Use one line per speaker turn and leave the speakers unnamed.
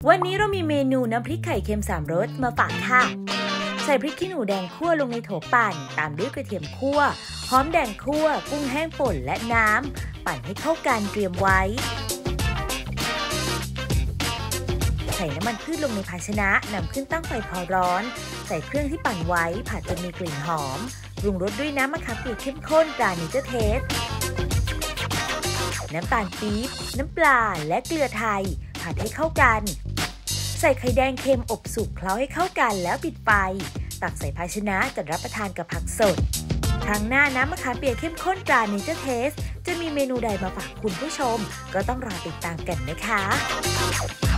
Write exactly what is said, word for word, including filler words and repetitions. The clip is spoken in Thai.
วันนี้เรามีเมนูน้ำพริกไข่เค็มสามรสมาฝากค่ะใส่พริกขี้หนูแดงคั่วลงในโถปั่นตามด้วยกระเทียมคั่วหอมแดงคั่วกุ้งแห้งป่นและน้ำปั่นให้เข้ากันเตรียมไว้ใส่น้ำมันพืชลงในภาชนะนำขึ้นตั้งไฟพอร้อนใส่เครื่องที่ปั่นไว้ผัดจนมีกลิ่นหอมปรุงรสด้วยน้ำมะขามเปียกเข้มข้นตราเนเจอร์เทสน้ำตาลปี๊บน้ำปลาและเกลือไทยผัดให้เข้ากันใส่ไข่แดงเค็มอบสุกเคล้าให้เข้ากันแล้วปิดไฟตักใส่ภาชนะจัดรับประทานกับผักสดครั้งหน้าน้ำมะขามเปียกเข้มข้นตราเนเจอร์เทสจะมีเมนูใดมาฝากคุณผู้ชมก็ต้องรอติดตามกันนะคะ